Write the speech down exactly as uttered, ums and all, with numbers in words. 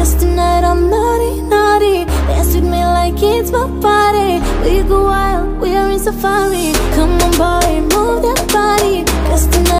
'cause tonight I'm naughty, naughty. Dance with me like it's my party. We go wild, we are in safari. Come on boy, move that body, 'cause tonight